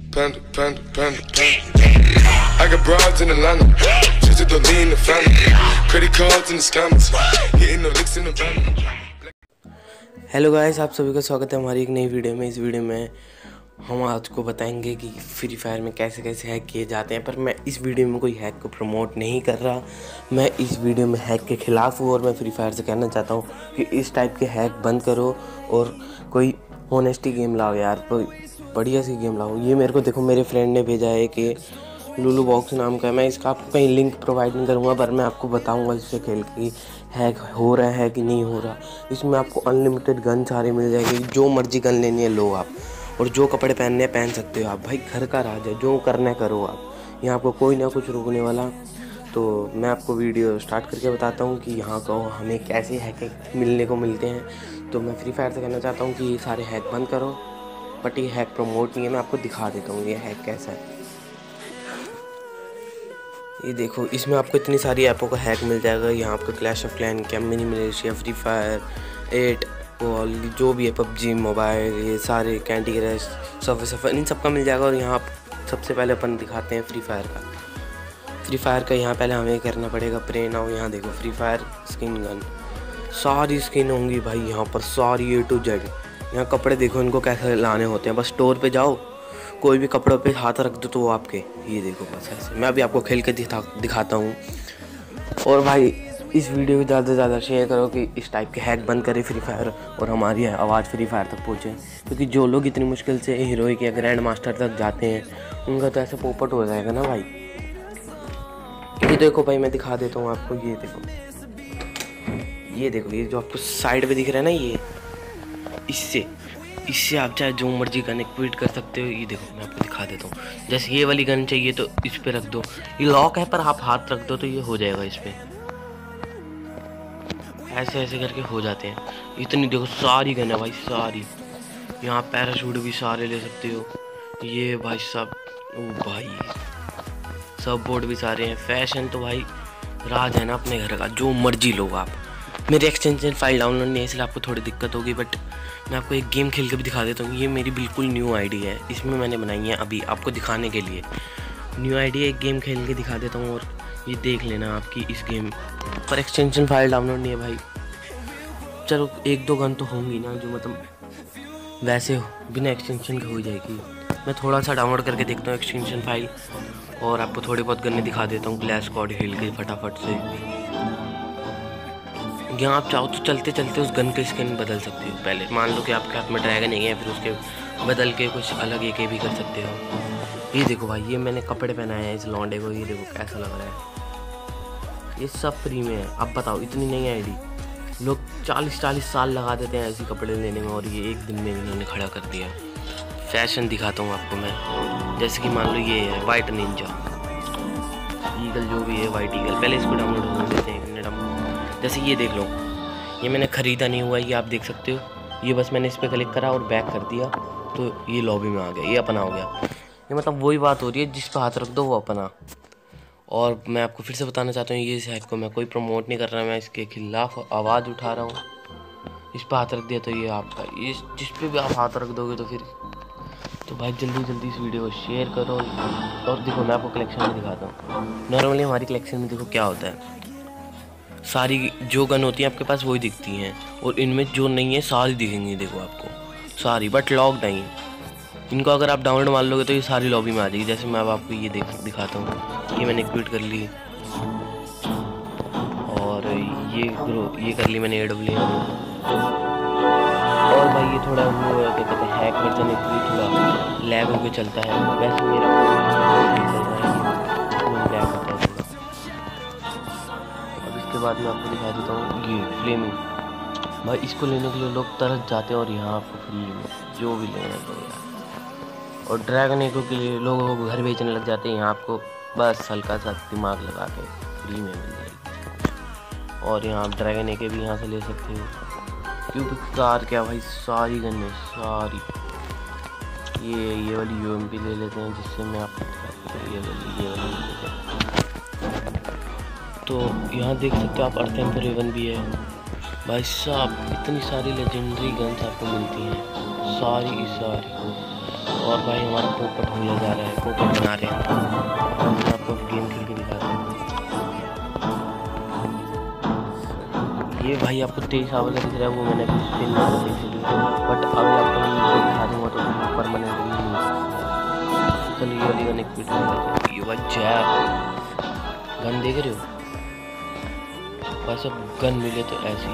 Panda, panda, panda, panda. I got broads in Atlanta, just to lean the family. Credit cards in the scammers, hitting the licks in the van. Hello guys, आप सभी का स्वागत है हमारी एक नई video में। इस वीडियो में हम आज को बताएंगे कि फ्री फायर में कैसे कैसे हैक किए जाते हैं। पर मैं इस वीडियो में कोई हैक को प्रमोट नहीं कर रहा, मैं इस वीडियो में हैक के ख़िलाफ़ हूँ। और मैं फ्री फायर से कहना चाहता हूँ कि इस टाइप के हैक बंद करो और कोई होनेस्टी गेम लाओ यार, कोई बढ़िया सी गेम लाओ। ये मेरे को देखो, मेरे फ्रेंड ने भेजा है कि लूलू बॉक्स नाम का। मैं इसका आपको कहीं लिंक प्रोवाइड नहीं करूँगा, पर मैं आपको बताऊँगा इससे खेल के हैक हो रहा है कि नहीं हो रहा। इसमें आपको अनलिमिटेड गन सारी मिल जाएगी, जो मर्जी गन लेनी है लो आप, और जो कपड़े पहनने हैं पहन सकते हो आप। भाई घर का राज है, जो करना है करो आप, यहाँ आपको कोई ना कुछ रोकने वाला। तो मैं आपको वीडियो स्टार्ट करके बताता हूँ कि यहाँ को हमें कैसे हैक मिलने को मिलते हैं। तो मैं फ्री फायर से कहना चाहता हूँ कि ये सारे हैक बंद करो, बट ये हैक प्रमोट नहीं है। मैं आपको दिखा देता हूँ ये हैक कैसा है। ये देखो, इसमें आपको इतनी सारी ऐपों का हैक मिल जाएगा। यहाँ आपको क्लैश ऑफ क्लैन, कैम मिनी मलेशिया, फ्री फायर 8 और जो भी है, पबजी मोबाइल, ये सारे, कैंडी क्रश, सबवे सफर, इन सब का मिल जाएगा। और यहाँ आप सबसे पहले अपन दिखाते हैं फ्री फायर का। यहाँ पहले हमें करना पड़ेगा प्रे नाउ। यहाँ देखो फ्री फायर स्किन गन, सारी स्किन होंगी भाई यहाँ पर, सारी A to Z। यहाँ कपड़े देखो इनको कैसे लाने होते हैं, बस स्टोर पे जाओ, कोई भी कपड़ों पे हाथ रख दो तो वो आपके, ये देखो बस ऐसे। मैं अभी आपको खेल के दिखाता हूँ। और भाई इस वीडियो को ज़्यादा से ज़्यादा शेयर करो कि इस टाइप के हैक बंद करे फ्री फायर, और हमारी आवाज़ फ्री फायर तक पहुँचे। क्योंकि जो लोग इतनी मुश्किल से हीरोइक या ग्रैंड मास्टर तक जाते हैं, उनका तो ऐसे पोपट हो जाएगा ना भाई। ये देखो भाई, मैं दिखा देता हूँ आपको। ये देखो, ये जो आपको साइड पे दिख रहा है ना, ये इससे आप चाहे जो मर्जी गन इक्विट कर सकते हो। ये देखो मैं आपको दिखा देता हूँ। जैसे ये वाली गन चाहिए तो इस पे रख दो, ये लॉक है पर आप हाथ रख दो तो ये हो जाएगा इस पे। ऐसे ऐसे करके हो जाते हैं। इतनी देखो सारी गन है भाई, सारी। यहाँ पैराशूट भी सारे ले सकते हो। ये भाई सब, ओ भाई सब बोर्ड भी सारे हैं। फैशन तो भाई राज है ना अपने घर का, जो मर्जी लो आप। मेरी एक्सटेंशन फाइल डाउनलोड नहीं है, इसलिए आपको थोड़ी दिक्कत होगी, बट मैं आपको एक गेम खेल के भी दिखा देता हूँ। ये मेरी बिल्कुल न्यू आईडी है, इसमें मैंने बनाई है अभी आपको दिखाने के लिए। न्यू आईडी एक गेम खेल के दिखा देता हूँ, और ये देख लेना आपकी इस गेम पर एक्सटेंशन फाइल डाउनलोड नहीं है भाई। चलो एक दो गन तो होंगी ना जो मतलब वैसे हो, बिना एक्सटेंशन के हो जाएगी। मैं थोड़ा सा डाउनलोड करके देखता हूँ एक्सटेंशन फाइल, और आपको थोड़ी बहुत गन्ने दिखा देता हूँ क्लैश स्क्वाड खेल के फटाफट से। यहाँ आप चाहो तो चलते चलते उस गन के स्किन बदल सकते हो। पहले मान लो कि आपके हाथ में ड्रैगन नहीं है, फिर उसके बदल के कुछ अलग एक भी कर सकते हो। ये देखो भाई, ये मैंने कपड़े पहनाए हैं इस लौंडे को, ये देखो कैसा लग रहा है। ये सब फ्री में है। अब बताओ, इतनी नई आईडी, लोग 40-40 साल लगा देते हैं ऐसे कपड़े लेने में, और ये एक दिन में इन्होंने खड़ा कर दिया। फैशन दिखाता हूँ आपको मैं। जैसे कि मान लो ये है वाइट निंजा ईगल, जो भी है वाइट ईगल। पहले इसको डाउनलोड होने देते हैं। जैसे ये देख लो, ये मैंने ख़रीदा नहीं हुआ, ये आप देख सकते हो। ये बस मैंने इस पर क्लिक करा और बैक कर दिया तो ये लॉबी में आ गया, ये अपना हो गया। ये मतलब वही बात हो रही है, जिस पर हाथ रख दो वो अपना। और मैं आपको फिर से बताना चाहता हूँ, ये हैक को मैं कोई प्रमोट नहीं कर रहा, मैं इसके खिलाफ़ आवाज़ उठा रहा हूँ। इस पर हाथ रख दिया तो ये आपका, ये जिस पे भी आप हाथ रख दोगे तो फिर तो भाई जल्दी इस वीडियो को शेयर करो। और देखो मैं आपको कलेक्शन में दिखाता हूँ। नॉर्मली हमारी कलेक्शन में देखो क्या होता है, सारी जो गन होती है आपके पास वही दिखती हैं, और इनमें जो नहीं है सारी दिखेंगी देखो आपको, सारी, बट लॉक नहीं। इनको अगर आप डाउनलोड मार लोगे तो ये सारी लॉबी में आ जाएगी। जैसे मैं अब आपको ये दिखाता हूँ, ये मैंने क्विट कर ली, और ये कर ली मैंने AWM। और भाई ये थोड़ा वो क्या कहते हैं, हैक वर्जन है, थोड़ा लैग होकर चलता है। वैसे मेरा चल रहा है, लैग होता है। उसके बाद मैं आपको दिखा देता हूँ ये फ्लेमिंग। भाई इसको लेने के लिए लोग तरस जाते हैं, और यहाँ आपको फ्री में जो भी लेना है तो यार। और ड्रैगन एको के लिए लोगों को घर बेचने लग जाते हैं, यहाँ आपको बस हल्का सा दिमाग लगा के फ्री में मिल जाएगी। और यहाँ आप ड्रैगन एके भी यहाँ से ले सकते हो, क्योंकि कार क्या भाई सारी गन है सारी। ये वाली UMP ले लेते हैं, जिससे मैं आपको ये वाली तो यहाँ देख सकते हो आप। अर्थ एम्पर रेवन भी है भाई साहब, इतनी सारी लेजेंडरी गन्स आपको मिलती हैं सारी की सारी। और भाई हमारा पोपट हुआ जा रहा है, पोपट बना रहे हैं। मैं आपको गेम खेल के दिखाता हूँ। ये भाई आपको 23 आवर का दिख रहा है, वो मैंने अभी स्पिन मारा था इसीलिए, बट अभी आपको मैं दिखा दूँगा तो परमानेंट नहीं। चलो ये वाली गन एक पीट में ये बच्चा गन देख रहे हो, बस अब गन मिले तो ऐसी।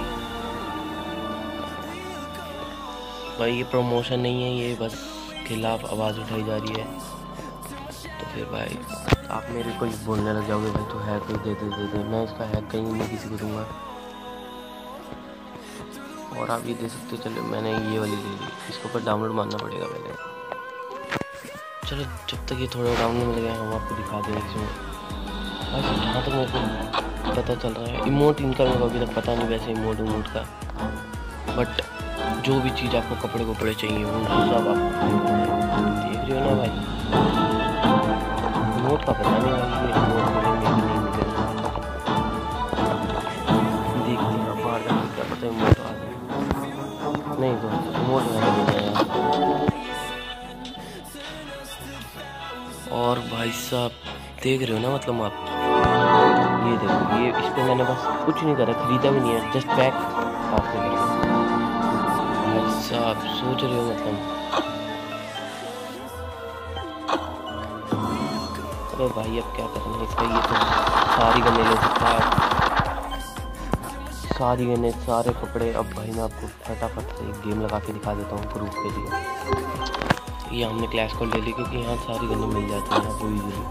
भाई ये प्रमोशन नहीं है, ये बस खिलाफ आवाज़ उठाई जा रही है। तो फिर भाई आप मेरे को बोलने लग जाओगे भाई तो हैक कोई दे दे, मैं इसका हैक कहीं नहीं किसी को दूंगा। और आप ये दे सकते हो। चलो मैंने ये वाली ले ली, इसके ऊपर डाउनलोड मारना पड़ेगा पहले। चलो जब तक ये थोड़ा डाउनलोड मिल गया हम आपको दिखा दें इसमें। बस जहाँ तक मेरे को पता चल रहा है इमोट इनका मेरे को अभी तक पता नहीं वैसे इमोट का, बट जो भी चीज़ आपको कपड़े चाहिए वो सब आप देख रहे हो ना भाई। इमोट का पता नहीं भाई ये इमोट मिलेंगे कि नहीं मिलेंगे, देखते हैं बाहर जाकर क्या पता इमोट आ जाए। नहीं तो इमोट नहीं मिलेगा। और भाई साहब देख रहे हो ना, मतलब आप ये देखो, ये इस पे मैंने बस कुछ नहीं करा, खरीदा भी नहीं है, जस्ट पैक साफ से करा। भाई साहब सोच रहे हो मतलब, अरे भाई अब क्या करना है इसका, ये तो सारी गन्ने ले सकता है, सारी गन्ने सारे कपड़े। अब भाई मैं आपको फटाफट से एक गेम लगा के दिखा देता हूँ प्रूफ के लिए। ये हमने क्लैश कॉल ले ली क्योंकि यहाँ सारी गन्ने मिल जाती हैं आपको ईजिली।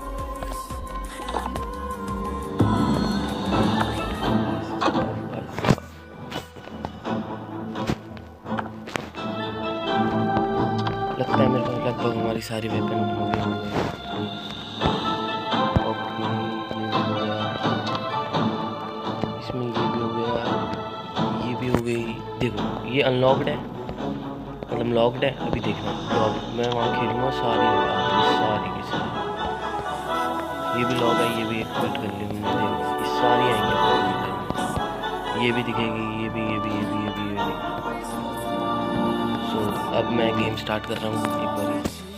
लगता है मेरे को लगभग हमारी सारी वेपन हो गई। ओके ये भी हो गया, इसमें ये भी हो गया, ये भी हो गई। देखो ये अनलॉक्ड है, मतलब लॉक्ड है अभी। देखना लॉक मैं वहाँ खेलूँगा सारी की सारी। ये भी लॉक है, ये भी एक कट कर ली हमने। देखो ये सारी आएंगी, ये भी दिखेगी, ये भी। सो अब मैं गेम स्टार्ट कर रहा हूँ एक बार।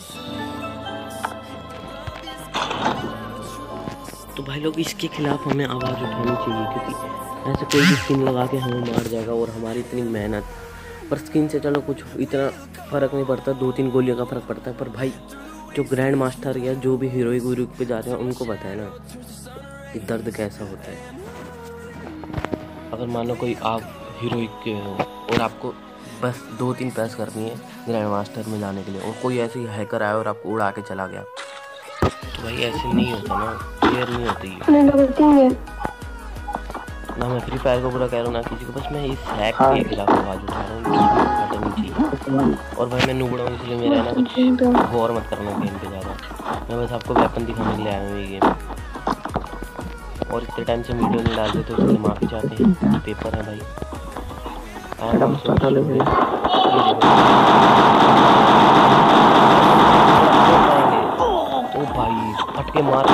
तो भाई लोग इसके खिलाफ हमें आवाज़ उठानी चाहिए, क्योंकि ऐसे कोई भी स्किन लगा के हमें मार जाएगा और हमारी इतनी मेहनत, पर स्किन से चलो कुछ इतना फ़र्क नहीं पड़ता, 2-3 गोलियों का फ़र्क पड़ता है। पर भाई जो ग्रैंड मास्टर या जो भी हीरोइक पे जाते हैं उनको पता है ना कि दर्द कैसा होता है। अगर मान लो कोई आप हीरोइक के हो और आपको बस 2-3 प्रेस करनी है ग्रैंड मास्टर में जाने के लिए, और कोई ऐसे ही हैकर आया और आपको उड़ा के चला गया, तो भाई ऐसे नहीं होता ना, क्लियर नहीं होती ना। मैं फ्री फायर को पूरा कह रहा हूँ ना किसी को, बस मैं इस हैक के खिलाफ आवाज़ उठा रहा हूँ, हटनी चाहिए। और भाई मैं नूबड़ा हूँ इसलिए मेरा ना कुछ गौर मत करना गेम पे ज़्यादा, मैं बस आपको वेपन दिखाने के लिए आया हूँ ये गेम। और इतने टाइम से वीडियो नहीं डालते तो इसलिए माफ़ी चाहते हैं, पेपर है भाई। ओ भाई फटके मार,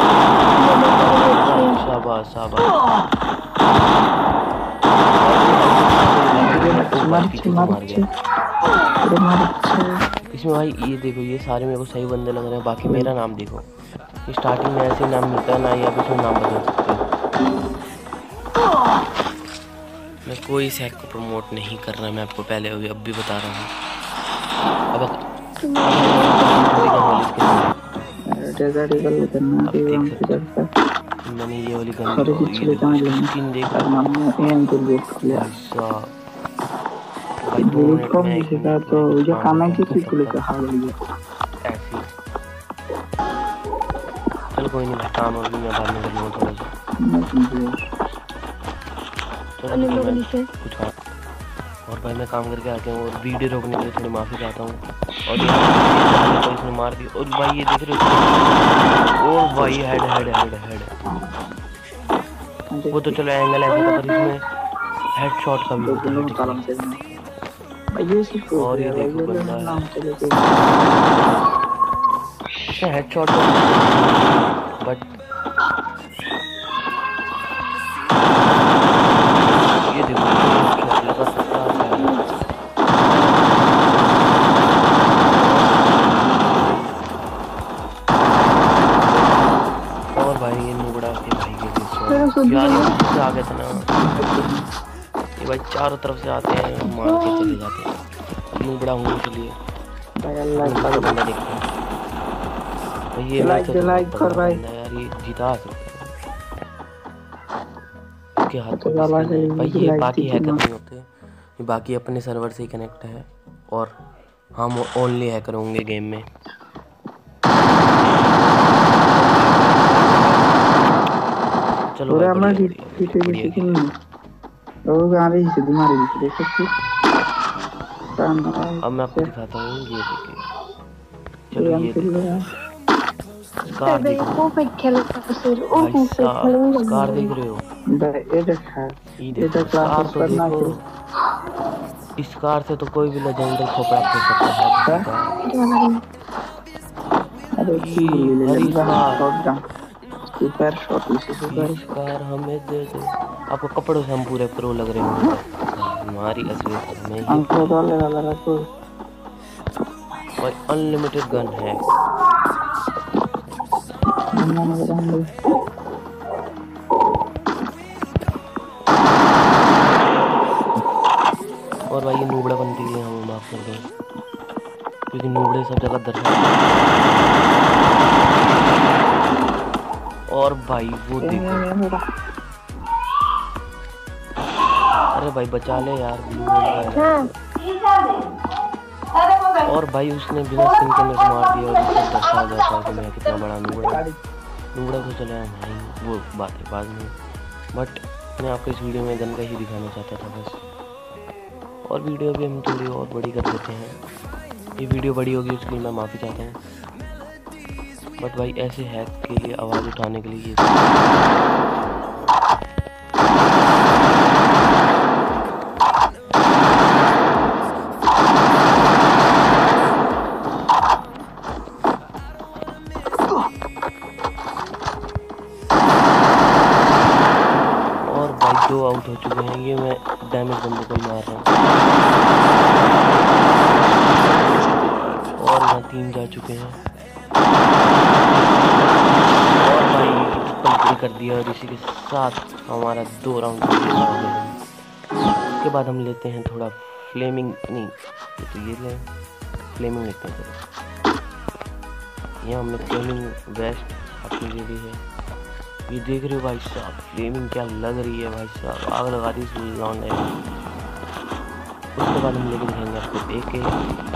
शाबाश इसमें भाई ये देखो ये सारे मेरे को सही बंदे लग रहे हैं। बाकी मेरा नाम देखो, स्टार्टिंग में ऐसे नाम मिलता है ना, या फिर नाम बदल सकते हो। मैं कोई इस हैक को प्रमोट नहीं कर रहा, मैं आपको पहले अब भी बता रहा हूँ। अब मैंने ये वाली गन चलो कोई नहीं, काम और भी मैं बाद में कर लूँगा थोड़ा सा कुछ। और भाई मैं काम करके आके हूँ और वीडियो रोकने के लिए थोड़ी माफ़ी चाहता हूँ। और ये इसने मार दी, और भाई ये देख रहे हो, ओ भाई हेड वो तो चलो एंगल ऐसा था, पर इसमें हेडशॉट का भी होता है। और ये देखो बंदा हेडशॉट बट ये देखो लगा सकता है। यार ये आ गए थे ना, ये भाई चारों तरफ से आते हैं, मार के चले जाते हैं। नूबड़ा हूँ इसलिए बंदा देखते हैं। ये मैच तो लाइक कर भाई यार, ये जीता सकते हैं इसके हाथ में भाई। ये बाकी हैकर नहीं होते, ये बाकी अपने सर्वर से ही कनेक्ट है और हम ओनली हैकर होंगे गेम में। चलो भाई अब मैं आपको दिखाता हूँ, ये देखिए। चलो ये कार देख रहे हो, ये देखो कार तो देखो। इस कार से तो कोई भी लेजेंडरी खोपड़ा खेल सकता है। कार हमें दे दो, आपको कपड़ों से हम पूरे प्रो लग रहे होंगे हमारी असलियत में। और अनलिमिटेड गन है। और भाई ये नूबड़ा बनने के लिए हम माफ कर दें, क्योंकि नूबड़े सब जगह दर्शाते हैं। और भाई वो देखो, अरे भाई बचा ले यार। और भाई उसने बिना स्किन के मेरे को मार दिया और इससे दर्शा जाता है कि मैं कितना बड़ा नूबड़ा को चला भाई। वो बात है बाद में, बट मैं आपको इस वीडियो में गन का ही दिखाना चाहता था बस। और वीडियो भी हम थोड़ी और बड़ी कर देते हैं, ये वीडियो बड़ी होगी उसके लिए मैं माफ़ी चाहते हैं। बट भाई ऐसे हैक के लिए आवाज़ उठाने के लिए और भाई 2 आउट हो चुके हैं। ये मैं डैमेज बंदे को मार रहा हूँ और यहाँ 3 जा चुके हैं। और भाई कंप्लीट कर दिया और इसी के साथ हमारा 2 राउंड कंप्लीट हो गया। उसके बाद हम लेते हैं थोड़ा फ्लेमिंग, नहीं तो ये ले फ्लेमिंग लेते हैं। यहाँ हमने फ्लेमिंग वेस्ट अपनी ले ली है। ये देख रहे हो भाई साहब, फ्लेमिंग क्या लग रही है भाई साहब, आग लगा दी इस लौंडे ने। उसके बाद हम लेके दिखाएंगे आपको AK।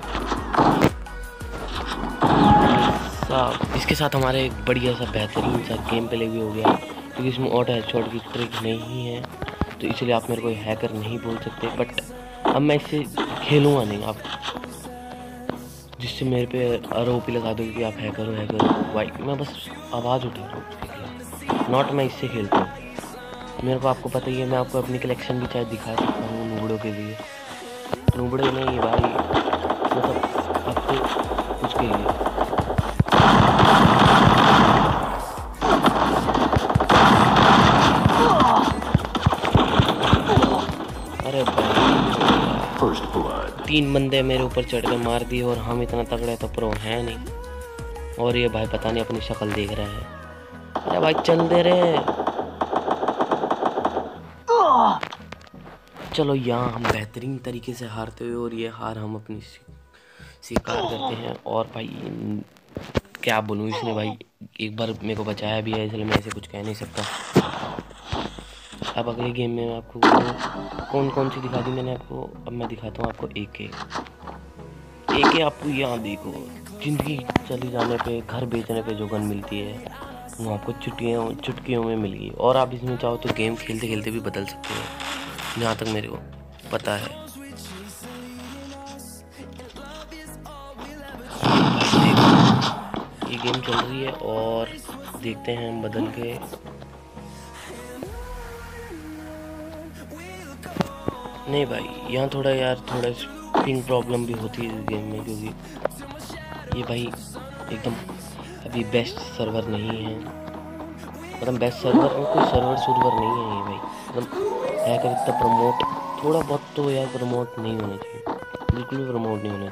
इसके साथ हमारे एक बढ़िया सा बेहतरीन सा गेम प्ले भी हो गया, क्योंकि इसमें ऑटो हेडशॉट की ट्रिक नहीं है, तो इसलिए आप मेरे को हैकर नहीं बोल सकते। बट अब मैं इससे खेलूँगा नहीं, आप जिससे मेरे पे आरोप ही लगा दो कि आप हैकर हो भाई। मैं बस आवाज़ उठा रहा हूँ, नॉट मैं इससे खेलता हूँ। मेरे को आपको पता ही है, मैं आपको अपनी कलेक्शन भी चाहे दिखा सकता हूँ नूबड़ों के लिए। नूबड़े नहीं भाई, मतलब आपको उसके लिए। अरे भाई 3 बंदे मेरे ऊपर चढ़ के मार दिए और हम इतना तगड़े तो प्रो है नहीं। और ये भाई पता नहीं अपनी शक्ल देख रहा है। अरे भाई चल दे रे। चलो यहाँ हम बेहतरीन तरीके से हारते हुए और ये हार हम अपनी स्वीकार करते हैं। और भाई क्या बोलूँ, इसने भाई एक बार मेरे को बचाया भी है, इसलिए मैं ऐसे कुछ कह नहीं सकता। अब अगले गेम में आपको कौन सी दिखा दी मैंने आपको, अब मैं दिखाता हूँ आपको AK। आपको यहाँ देखो, जिंदगी चली जाने पे, घर बेचने पे जो गन मिलती है वो आपको चुटकियों में मिल गई। और आप इसमें चाहो तो गेम खेलते खेलते भी बदल सकते हैं, जहाँ तक मेरे को पता है। ये गेम चल रही है और देखते हैं हम बदल के। नहीं भाई यहाँ थोड़ा पिंग प्रॉब्लम भी होती है इस गेम में, क्योंकि ये भाई एकदम अभी बेस्ट सर्वर नहीं है। मतलब बेस्ट सर्वर और कोई सर्वर नहीं है ये भाई, मतलब हैकर इतना प्रमोट, थोड़ा बहुत तो यार प्रमोट नहीं होना चाहिए, बिल्कुल भी प्रमोट नहीं होना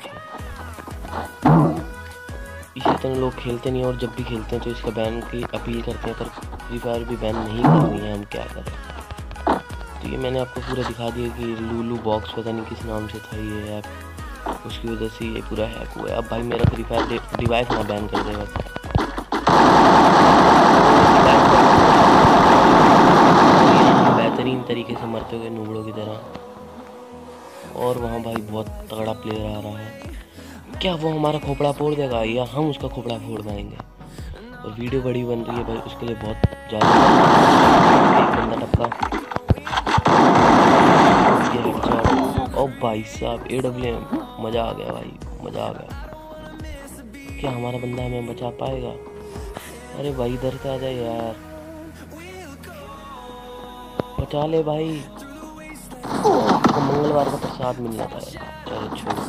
चाहिए। इसी तरह लोग खेलते नहीं, और जब भी खेलते हैं तो इसका बैन की अपील करते हैं, पर फ्री फायर भी बैन नहीं करनी है, हम क्या करें। तो ये मैंने आपको पूरा दिखा दिया कि लूलू बॉक्स पता नहीं किस नाम से था ये ऐप, उसकी वजह से ये पूरा हैक हुआ है। अब भाई मेरा फ्री फायर डिवाइस ना बैन कर देगा। बेहतरीन तरीके से मरते हुए नूबड़ों की तरह, और वहाँ भाई बहुत तगड़ा प्लेयर आ रहा है। क्या वो हमारा खोपड़ा फोड़ देगा या हम उसका खोपड़ा फोड़ पाएंगे। और वीडियो बड़ी बन रही है भाई, उसके लिए बहुत ज़्यादा एक बंदा टपका। ओ भाई साहब AWM, मज़ा आ गया भाई, मज़ा आ गया। क्या हमारा बंदा हमें बचा पाएगा? अरे भाई इधर से आ जाए यार, बचा ले भाई, तो मंगलवार का प्रसाद मिलना था। चलो छोड़ो।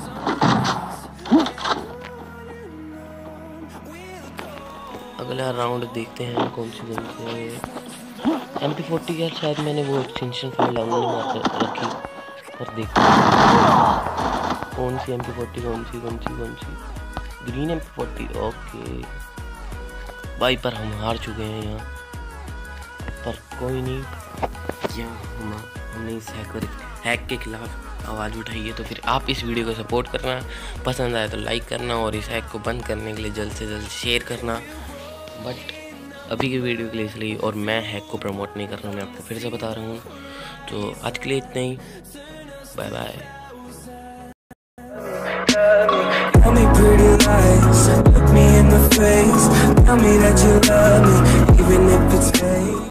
अगला राउंड देखते हैं कौन से MP40 यार, शायद मैंने वो एक्सटेंशन फाइल डाउनलोड में रखी, पर देखते हैं कौन सी MP40, कौन सी ग्रीन MP40। ओके भाई, पर हम हार चुके हैं यहाँ, पर कोई नहीं। यहाँ हमने इस हैक के खिलाफ आवाज़ उठाई है, तो फिर आप इस वीडियो को सपोर्ट करना, पसंद आए तो लाइक करना, और इस हैक को बंद करने के लिए जल्द से जल्द शेयर करना। बट अभी की वीडियो के लिए इसलिए, और मैं हैक को प्रमोट नहीं कर रहा हूँ, मैं आपको फिर से बता रहा हूँ। तो आज के लिए इतना ही, bye bye. Tell me pretty lies, look me in the face, tell me that you love me, even if it's fake.